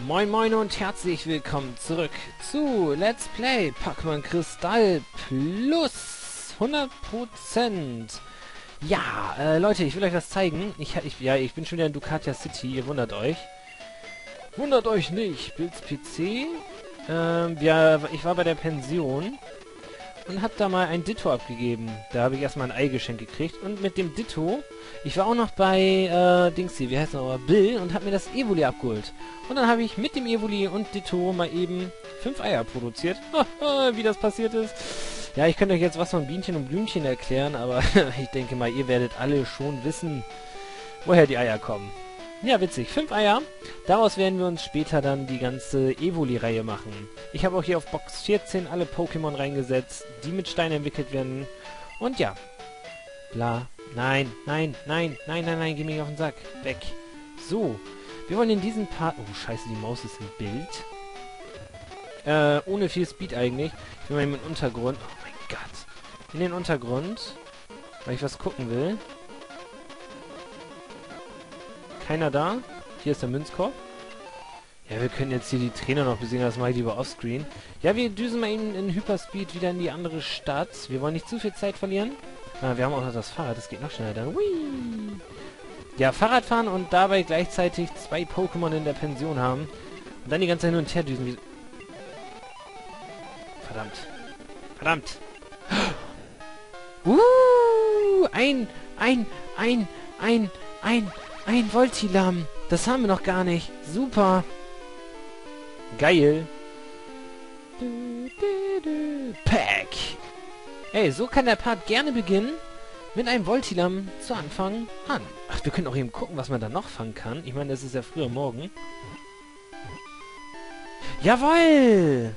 Moin moin und herzlich willkommen zurück zu Let's Play Pokémon Kristall Plus 100%. Ja, Leute, ich will euch was zeigen. Ich bin schon wieder in Ducatia City, ihr wundert euch. Wundert euch nicht, Bills PC. Ich war bei der Pension und hab da mal ein Ditto abgegeben. Da habe ich erstmal ein Ei-Geschenk gekriegt. Und mit dem Ditto, ich war auch noch bei, wie heißt er, Bill, und hab mir das Evoli abgeholt. Und dann habe ich mit dem Evoli und Ditto mal eben 5 Eier produziert. Wie das passiert ist. Ja, ich könnte euch jetzt was von Bienchen und Blümchen erklären, aber ich denke mal, ihr werdet alle schon wissen, woher die Eier kommen. Ja, witzig. 5 Eier. Daraus werden wir uns später dann die ganze Evoli-Reihe machen. Ich habe auch hier auf Box 14 alle Pokémon reingesetzt, die mit Stein entwickelt werden. Und ja. Bla. Nein, nein, nein, nein, nein, nein, geh mir nicht auf den Sack. Weg. So. Wir wollen in diesem Part... Oh, scheiße, die Maus ist im Bild. Ohne viel Speed eigentlich. Ich will mal in den Untergrund... Oh mein Gott. In den Untergrund. Weil ich was gucken will. Keiner da. Hier ist der Münzkorb. Ja, wir können jetzt hier die Trainer noch besiegen, das mache ich lieber offscreen. Ja, wir düsen mal in Hyperspeed wieder in die andere Stadt. Wir wollen nicht zu viel Zeit verlieren. Wir haben auch noch das Fahrrad, das geht noch schneller dann. Hui! Ja, Fahrrad fahren und dabei gleichzeitig 2 Pokémon in der Pension haben. Und dann die ganze Zeit hin und her düsen. Verdammt. Verdammt. Ein Voltilam. Das haben wir noch gar nicht. Super. Geil. Pack. Ey, so kann der Part gerne beginnen. Mit einem Voltilam zu Anfang an. Ach, wir können auch eben gucken, was man da noch fangen kann. Ich meine, es ist ja früher morgen. Jawoll!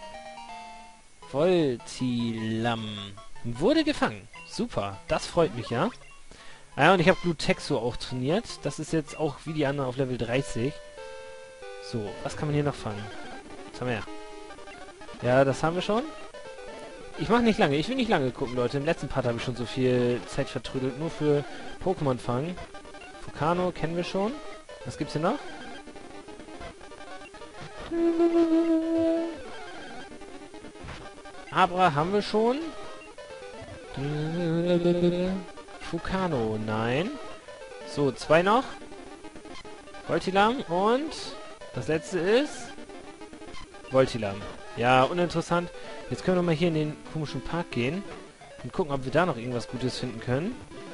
Voltilam. Wurde gefangen. Super. Das freut mich, ja. Ah ja, und ich habe Glutexo auch trainiert. Das ist jetzt auch wie die anderen auf Level 30. So, was kann man hier noch fangen? Was haben wir? Ja, das haben wir schon. Ich mache nicht lange. Ich will nicht lange gucken, Leute. Im letzten Part habe ich schon so viel Zeit vertrödelt. Nur für Pokémon fangen. Fukano kennen wir schon. Was gibt's hier noch? Abra haben wir schon. Fukano, nein. So, 2 noch. Voltilam und das letzte ist Voltilam. Ja, uninteressant. Jetzt können wir mal hier in den komischen Park gehen und gucken, ob wir da noch irgendwas Gutes finden können.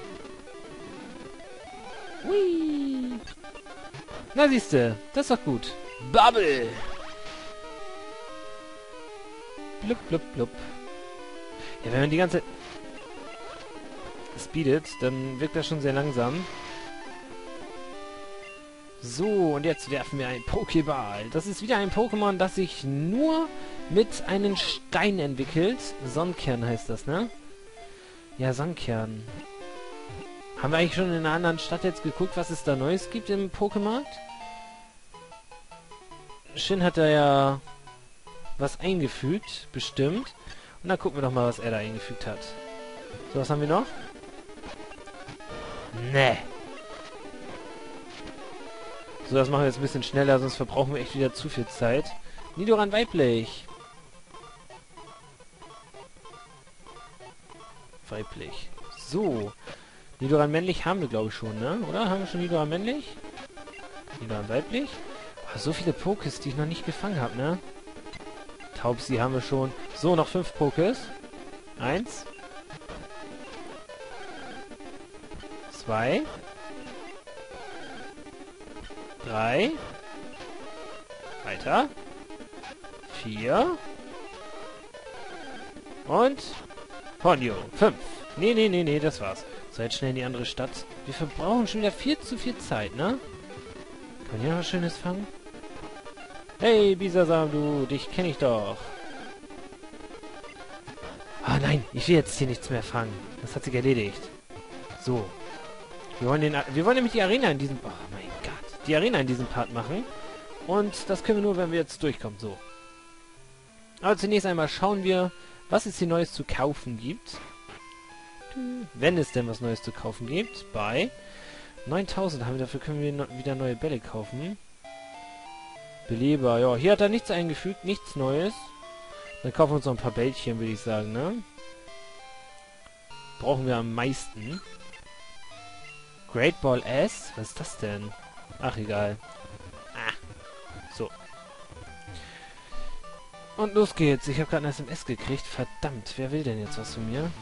Hui. Na, siehste, das ist doch gut. Bubble! Blub, blub, blub. Ja, wenn man die ganze speedet, dann wirkt das schon sehr langsam. So, und jetzt werfen wir einen Pokéball. Das ist wieder ein Pokémon, das sich nur mit einem Stein entwickelt. Sonnenkern heißt das, ne? Ja, Sonnenkern. Haben wir eigentlich schon in einer anderen Stadt jetzt geguckt, was es da Neues gibt im Pokémarkt? Shin hat da ja was eingefügt, bestimmt. Und dann gucken wir doch mal, was er da eingefügt hat. So, was haben wir noch? Nee. So, das machen wir jetzt ein bisschen schneller, sonst verbrauchen wir echt wieder zu viel Zeit. Nidoran weiblich. Weiblich. So. Nidoran männlich haben wir, glaube ich, schon, ne? Oder? Haben wir schon Nidoran männlich? Nidoran weiblich? Oh, so viele Pokés, die ich noch nicht gefangen habe, ne? Taubsi haben wir schon. So, noch 5 Pokés. 1. 2. 3. Weiter. 4. Und Ponyo. 5. Nee, das war's. So, jetzt schnell in die andere Stadt. Wir verbrauchen schon wieder viel zu viel Zeit, ne? Kann hier noch was Schönes fangen? Hey, Bisasam, du, dich kenne ich doch. Ah, nein, ich will jetzt hier nichts mehr fangen. Das hat sich erledigt. So. Wir wollen nämlich die Arena in diesem... Oh mein Gott. Die Arena in diesem Part machen. Und das können wir nur, wenn wir jetzt durchkommen. So. Aber zunächst einmal schauen wir, was es hier Neues zu kaufen gibt. Wenn es denn was Neues zu kaufen gibt. Bei 9000 haben wir, dafür können wir wieder neue Bälle kaufen. Beleber. Ja, hier hat er nichts eingefügt, nichts Neues. Dann kaufen wir uns noch ein paar Bällchen, würde ich sagen, ne? Brauchen wir am meisten. Great Ball S? Was ist das denn? Ach, egal. Ah. So. Und los geht's. Ich habe gerade eine SMS gekriegt. Verdammt, wer will denn jetzt was von mir?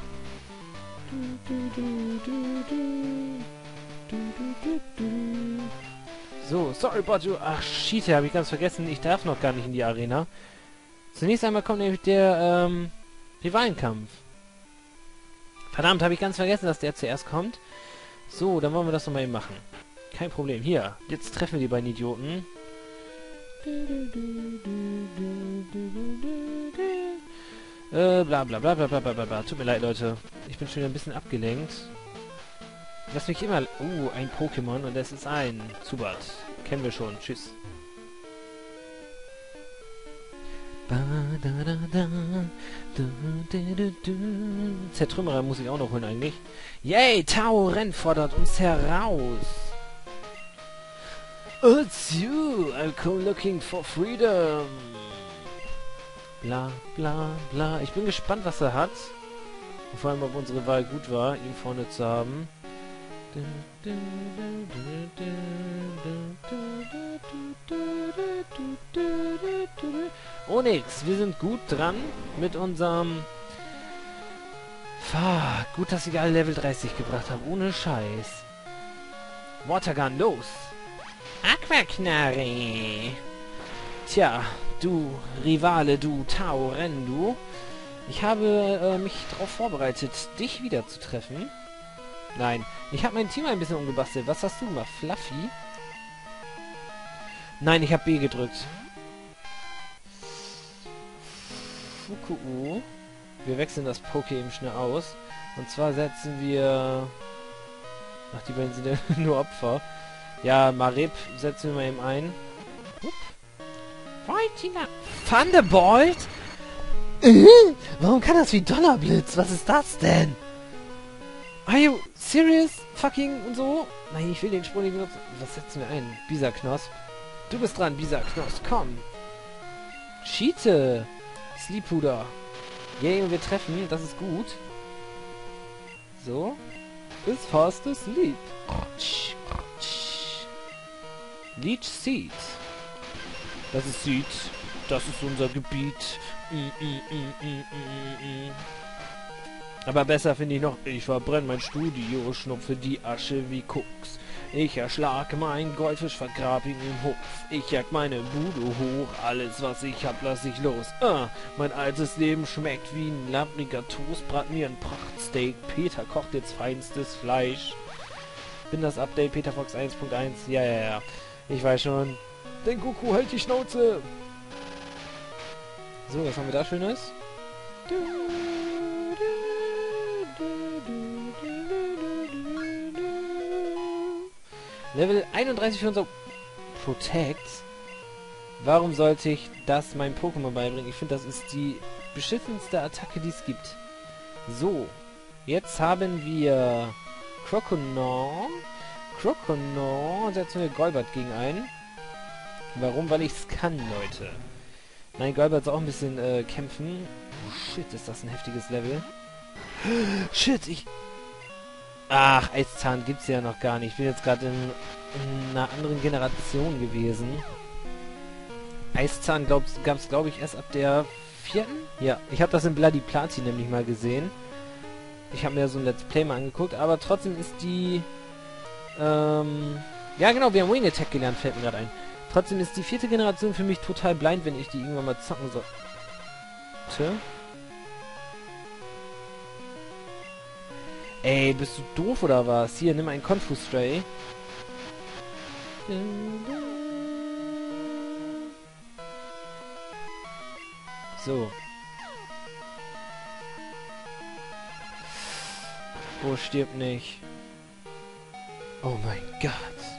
So, sorry, Bojo. Ach, shit, habe ich ganz vergessen. Ich darf noch gar nicht in die Arena. Zunächst einmal kommt nämlich der, Rivalenkampf. Verdammt, habe ich ganz vergessen, dass der zuerst kommt. So, dann wollen wir das nochmal eben machen. Kein Problem. Hier, jetzt treffen wir die beiden Idioten. Bla bla bla bla bla bla bla. Tut mir leid, Leute. Ich bin schon wieder ein bisschen abgelenkt. Lass mich immer... ein Pokémon und das ist ein Zubat. Kennen wir schon. Tschüss. Zertrümmerer muss ich auch noch holen eigentlich. Yay, Tauren fordert uns heraus. It's you, I'll come looking for freedom. Bla bla bla. Ich bin gespannt, was er hat. Und vor allem, ob unsere Wahl gut war, ihn vorne zu haben. Oh nix, wir sind gut dran mit unserem... Gut, dass ich alle Level 30 gebracht habe, ohne Scheiß. Watergun, los! Aquaknarre! Tja, du Rivale, du Tauren, du. Ich habe mich darauf vorbereitet, dich wieder zu treffen. Nein, ich habe mein Team ein bisschen umgebastelt. Was hast du gemacht? Fluffy? Nein, ich habe B gedrückt. Fuku. Wir wechseln das Poké eben schnell aus. Und zwar setzen wir... Ach, die beiden sind ja nur Opfer. Ja, Marip setzen wir mal eben ein. Thunderbolt? Warum kann das wie Donnerblitz? Was ist das denn? Are you serious? Fucking und so? Nein, ich will den Sprung nicht benutzen. Was setzen wir ein? Bisaknosp. Du bist dran, Bisaknosp. Komm. Cheate. Sleephuder. Yay, und wir treffen. Das ist gut. So. Is fast asleep. Leech Seed. Das ist Seed. Das ist unser Gebiet. Aber besser finde ich noch, ich verbrenne mein Studio, schnupfe die Asche wie Koks. Ich erschlage meinen Goldfisch, vergrab ihn im Hof. Ich jag meine Bude hoch, alles was ich hab, lass ich los. Mein altes Leben schmeckt wie ein labbriger Toast, brat mir ein Prachtsteak. Peter kocht jetzt feinstes Fleisch. Bin das Update Peterfox 1.1? Ja. Ich weiß schon. Den Goku hält die Schnauze. So, was haben wir da Schönes? Level 31 für unser Protect. Warum sollte ich das meinem Pokémon beibringen? Ich finde, das ist die beschissenste Attacke, die es gibt. So, jetzt haben wir Croconaw. Croconaw setzen wir Golbat gegen ein. Warum? Weil ich es kann, Leute. Nein, Golbat soll auch ein bisschen kämpfen. Oh shit, ist das ein heftiges Level. Shit, Ach, Eiszahn gibt's ja noch gar nicht. Ich bin jetzt gerade in einer anderen Generation gewesen. Eiszahn gab's, glaube ich, erst ab der 4. Ja, ich habe das in Bloody Platin nämlich mal gesehen. Ich habe mir so ein Let's Play mal angeguckt, aber trotzdem ist die... ja genau, wir haben Wing Attack gelernt, fällt mir gerade ein. Trotzdem ist die 4. Generation für mich total blind, wenn ich die irgendwann mal zocken sollte. Ey, bist du doof oder was? Hier, nimm einen Confuse Stray. So. Oh, stirb nicht. Oh mein Gott.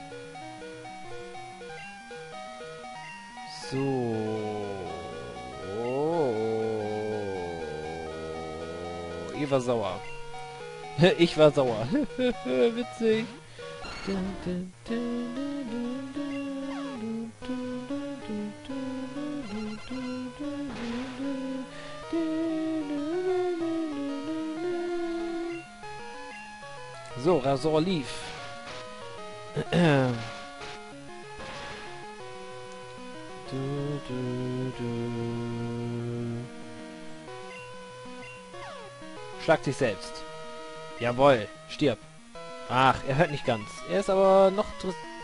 So. Oh. Ihr war sauer. Ich war sauer. Witzig. So, Razor Leaf. Schlag dich selbst. Jawohl, stirb. Ach, er hört nicht ganz. Er ist aber noch...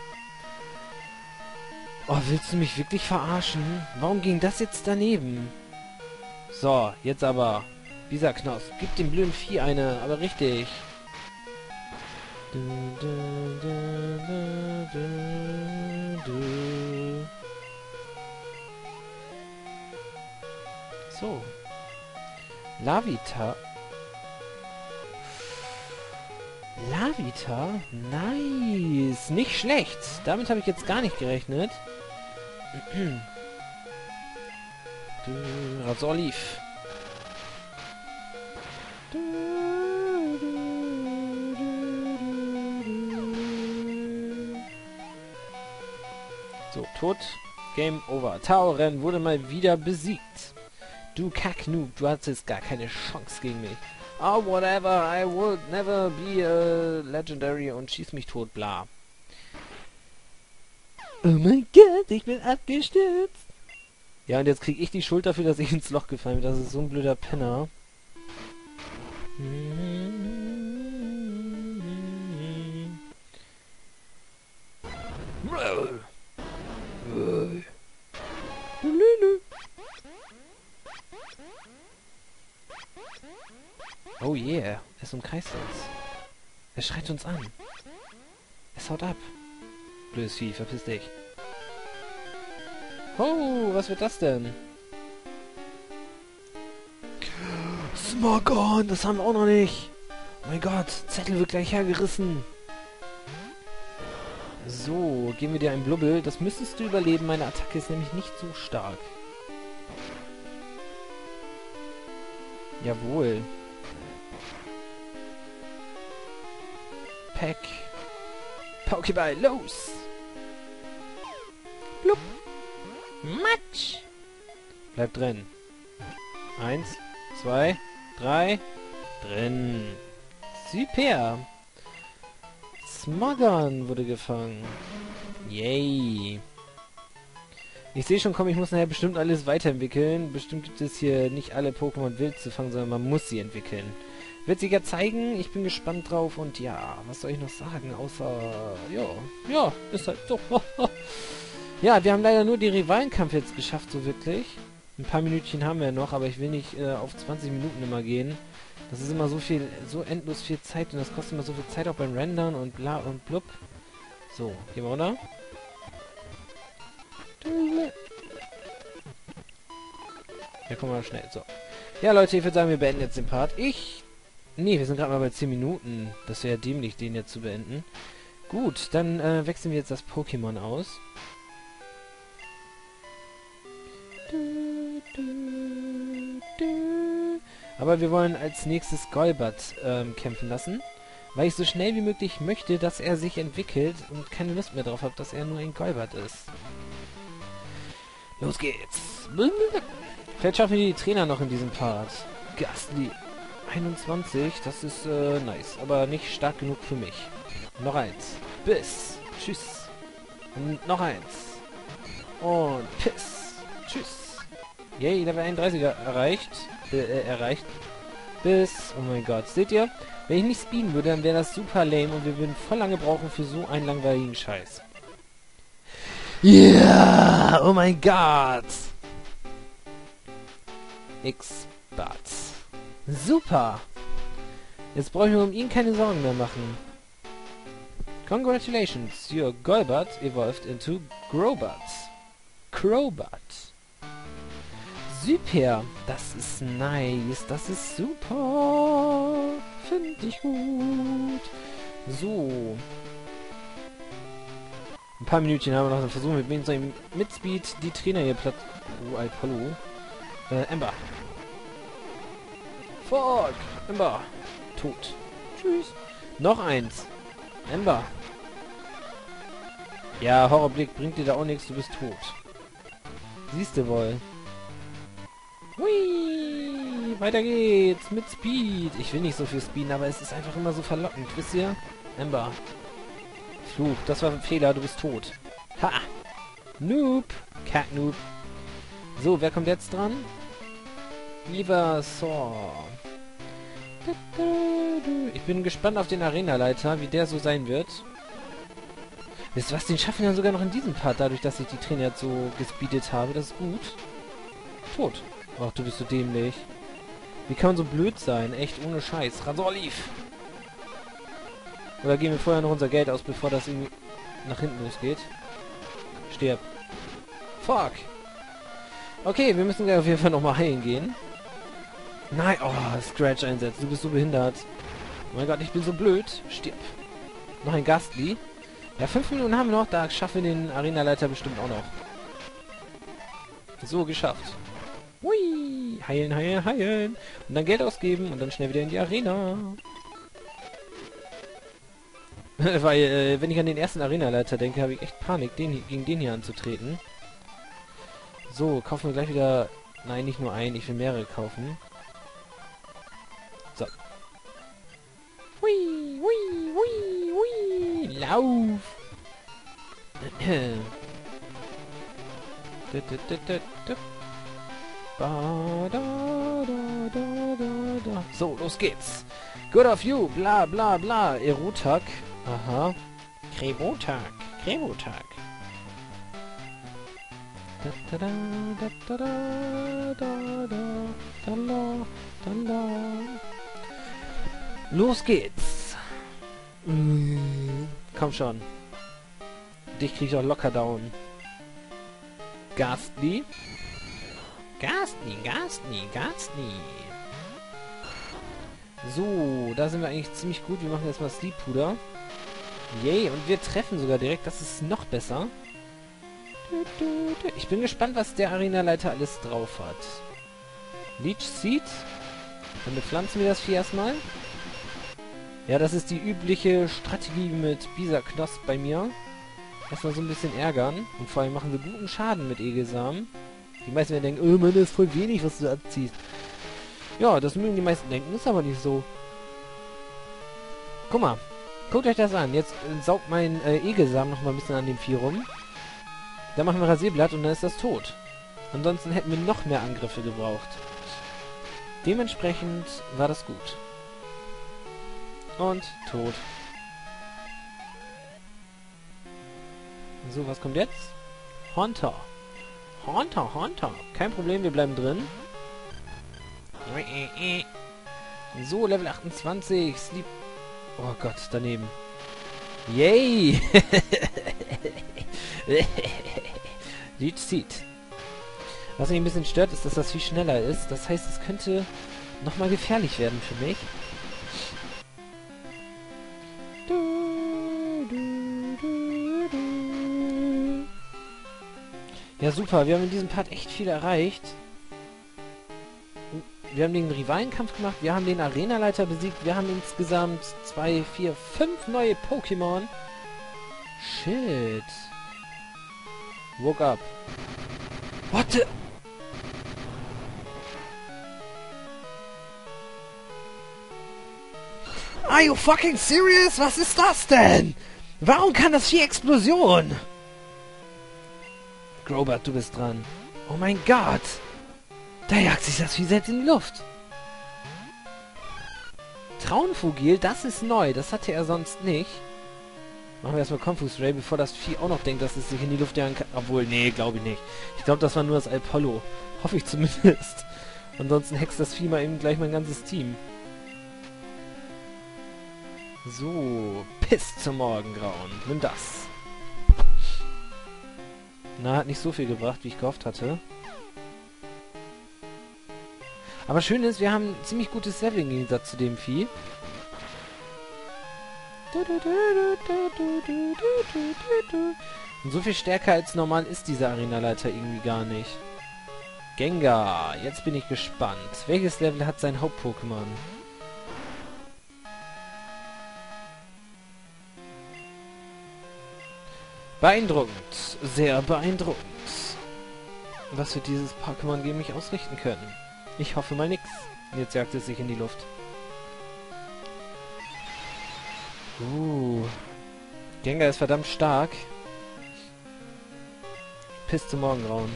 Oh, willst du mich wirklich verarschen? Warum ging das jetzt daneben? So, jetzt aber. Bisaknoss, gib dem blöden Vieh eine, aber richtig. So. Lavita. Lavita? Nice. Nicht schlecht. Damit habe ich jetzt gar nicht gerechnet. Razor Leaf. So, tot. Game over. Tauren wurde mal wieder besiegt. Du Kacknoob, du hattest gar keine Chance gegen mich. Oh, whatever, I would never be a legendary und schieß mich tot, bla. Oh mein Gott, ich bin abgestürzt. Ja, und jetzt krieg ich die Schuld dafür, dass ich ins Loch gefallen bin. Das ist so ein blöder Penner. Oh yeah, es umkreist uns. Er schreit uns an. Es haut ab. Blödes Vieh, verpiss dich. Oh, was wird das denn? Smogon, das haben wir auch noch nicht. Oh mein Gott, Zettel wird gleich hergerissen. So, geben wir dir einen Blubbel. Das müsstest du überleben. Meine Attacke ist nämlich nicht so stark. Jawohl. Pack. Pokéball, los! Blub. Matsch! Bleib drin. 1, 2, 3. Drin. Super. Smogon wurde gefangen. Yay. Ich sehe schon, komm, ich muss nachher bestimmt alles weiterentwickeln. Bestimmt gibt es hier nicht alle Pokémon wild zu fangen, sondern man muss sie entwickeln. Wird sich ja zeigen, ich bin gespannt drauf und ja, was soll ich noch sagen, außer, ja, ist halt so. Ja, wir haben leider nur den Rivalenkampf jetzt geschafft, so wirklich. Ein paar Minütchen haben wir noch, aber ich will nicht auf 20 Minuten immer gehen. Das ist immer so viel, so endlos viel Zeit und das kostet immer so viel Zeit auch beim Rendern und bla und blub. So, gehen wir runter. Ja, komm mal schnell, so. Ja, Leute, ich würde sagen, wir beenden jetzt den Part. Nee, wir sind gerade mal bei 10 Minuten. Das wäre ja dämlich, den jetzt zu beenden. Gut, dann wechseln wir jetzt das Pokémon aus. Aber wir wollen als nächstes Golbat kämpfen lassen, weil ich so schnell wie möglich möchte, dass er sich entwickelt und keine Lust mehr drauf habe, dass er nur ein Golbat ist. Los geht's! Vielleicht schaffen wir die Trainer noch in diesem Part. Gastly 21, das ist nice, aber nicht stark genug für mich. Noch eins. Biss. Tschüss. Und noch eins. Und Piss. Tschüss. Yay, Level 31er erreicht. Bis. Oh mein Gott. Seht ihr? Wenn ich nicht speeden würde, dann wäre das super lame und wir würden voll lange brauchen für so einen langweiligen Scheiß. Yeah! Oh mein Gott! X-Bats. Super! Jetzt brauche ich mir um ihn keine Sorgen mehr machen. Congratulations, your Golbat evolved into Crobat. Super! Das ist nice, das ist super! Finde ich gut! So. Ein paar Minütchen haben wir noch, dann versuchen wir mit Speed die Trainer hier platt... Oh, Alpollo. Ember. Fuck! Ember. Tot. Tschüss. Noch eins. Ember. Ja, Horrorblick bringt dir da auch nichts, du bist tot. Siehst du wohl. Hui! Weiter geht's mit Speed. Ich will nicht so viel speeden, aber es ist einfach immer so verlockend, wisst ihr? Ember. Fluch, das war ein Fehler, du bist tot. Ha! Noob! Kack-Noob. So, wer kommt jetzt dran? Ivysaur. Ich bin gespannt auf den Arenaleiter, wie der so sein wird. Wisst ihr was, den schaffen wir sogar noch in diesem Part, dadurch, dass ich die Trainer so gespeedet habe. Das ist gut. Tot. Ach, du bist so dämlich. Wie kann man so blöd sein? Echt, ohne Scheiß. Rasorleaf. Oder geben wir vorher noch unser Geld aus, bevor das irgendwie nach hinten losgeht? Stirb. Fuck. Okay, wir müssen auf jeden Fall nochmal heilen gehen. Nein, oh, Scratch einsetzt. Du bist so behindert. Oh mein Gott, ich bin so blöd. Stirb. Noch ein Gastly. Ja, 5 Minuten haben wir noch. Da schaffen wir den Arenaleiter bestimmt auch noch. So, geschafft. Hui. Heilen, heilen, heilen. Und dann Geld ausgeben und dann schnell wieder in die Arena. Weil, wenn ich an den ersten Arenaleiter denke, habe ich echt Panik, gegen den hier anzutreten. So, kaufen wir gleich wieder... Nein, nicht nur einen, ich will mehrere kaufen. So. Hui, hui, hui, hui. Lauf! So, los geht's. Good of you, bla bla bla. Erotak. Aha. Kremotak. Kremotak. Los geht's. Komm schon. Dich krieg ich auch locker down. Gastly. Gastly, Gastly, Gastly. So, da sind wir eigentlich ziemlich gut. Wir machen jetzt mal Sleep Puder. Yay, und wir treffen sogar direkt. Das ist noch besser. Ich bin gespannt, was der Arenaleiter alles drauf hat. Leech Seed. Dann bepflanzen wir das Vieh erstmal. Ja, das ist die übliche Strategie mit Bisa-Knosp bei mir. Erstmal so ein bisschen ärgern. Und vor allem machen wir guten Schaden mit Egelsamen. Die meisten werden denken, oh Mann, das ist voll wenig, was du abziehst. Ja, das mögen die meisten denken, ist aber nicht so. Guck mal. Guckt euch das an. Jetzt saugt mein Egelsamen noch mal ein bisschen an dem Vieh rum. Dann machen wir Rasierblatt und dann ist das tot. Ansonsten hätten wir noch mehr Angriffe gebraucht. Dementsprechend war das gut. Und tot. So, was kommt jetzt? Haunter. Haunter, Haunter. Kein Problem, wir bleiben drin. So, Level 28. Sleep. Oh Gott, daneben. Yay! Leech Seed. Was mich ein bisschen stört, ist, dass das viel schneller ist. Das heißt, es könnte nochmal gefährlich werden für mich. Ja, super. Wir haben in diesem Part echt viel erreicht. Wir haben den Rivalenkampf gemacht. Wir haben den Arenaleiter besiegt. Wir haben insgesamt 2, 4, 5 neue Pokémon. Shit. Woke up. What the... Are you fucking serious? Was ist das denn? Warum kann das hier Explosion? Grobert, du bist dran. Oh mein Gott. Da jagt sich das Vieh selbst in die Luft. Traunfugil, das ist neu. Das hatte er sonst nicht. Machen wir erstmal Confuse Ray, bevor das Vieh auch noch denkt, dass es sich in die Luft jagen kann. Obwohl, nee, glaube ich nicht. Ich glaube, das war nur das Alpollo. Hoffe ich zumindest. Ansonsten hext das Vieh mal eben gleich mein ganzes Team. So, Piss zum Morgengrauen. Nimm das. Na, hat nicht so viel gebracht, wie ich gehofft hatte. Aber schön ist, wir haben ein ziemlich gutes Level im Gegensatz zu dem Vieh. Und so viel stärker als normal ist dieser Arenaleiter irgendwie gar nicht. Gengar, jetzt bin ich gespannt. Welches Level hat sein Haupt-Pokémon? Beeindruckend. Sehr beeindruckend. Was wird dieses Pokémon gegen mich ausrichten können? Ich hoffe mal nix. Jetzt jagt es sich in die Luft. Gengar ist verdammt stark. Piss zum Morgengrauen.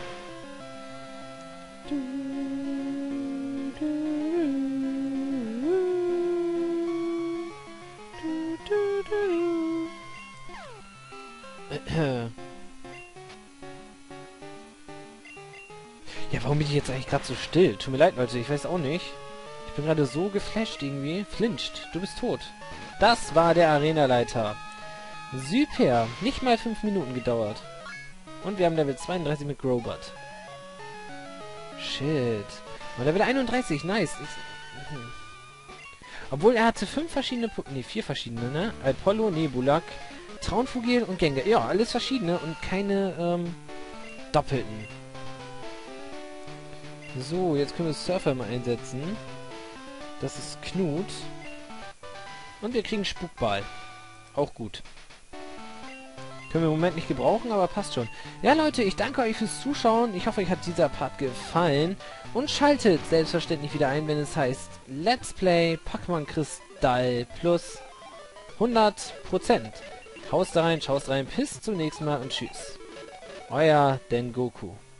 Ja, warum bin ich jetzt eigentlich gerade so still? Tut mir leid, Leute, ich weiß auch nicht. Ich bin gerade so geflasht irgendwie. Flinscht, du bist tot. Das war der Arenaleiter. Super, nicht mal 5 Minuten gedauert. Und wir haben Level 32 mit Grobot. Shit. Und Level 31, nice. Obwohl er hatte 5 verschiedene... Ne, 4 verschiedene, ne? Apollo, Nebulak, Traunfugil und Gengar. Ja, alles verschiedene und keine, doppelten. So, jetzt können wir Surfer mal einsetzen. Das ist Knut. Und wir kriegen Spukball. Auch gut. Können wir im Moment nicht gebrauchen, aber passt schon. Ja, Leute, ich danke euch fürs Zuschauen. Ich hoffe, euch hat dieser Part gefallen. Und schaltet selbstverständlich wieder ein, wenn es heißt Let's Play Pokémon Kristall plus 100%. Haust da rein, schaust rein, bis zum nächsten Mal und tschüss. Euer Dengoku.